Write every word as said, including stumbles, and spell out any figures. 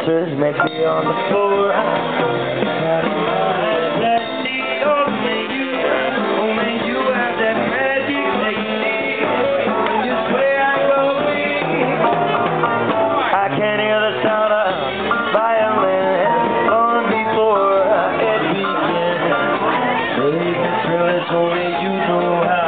dancers make me on the floor. Only you, only you have that magic technique. When you sway, I go weak. I can hear the sound of violin long before it begins. Baby, thrill, it's only you know how.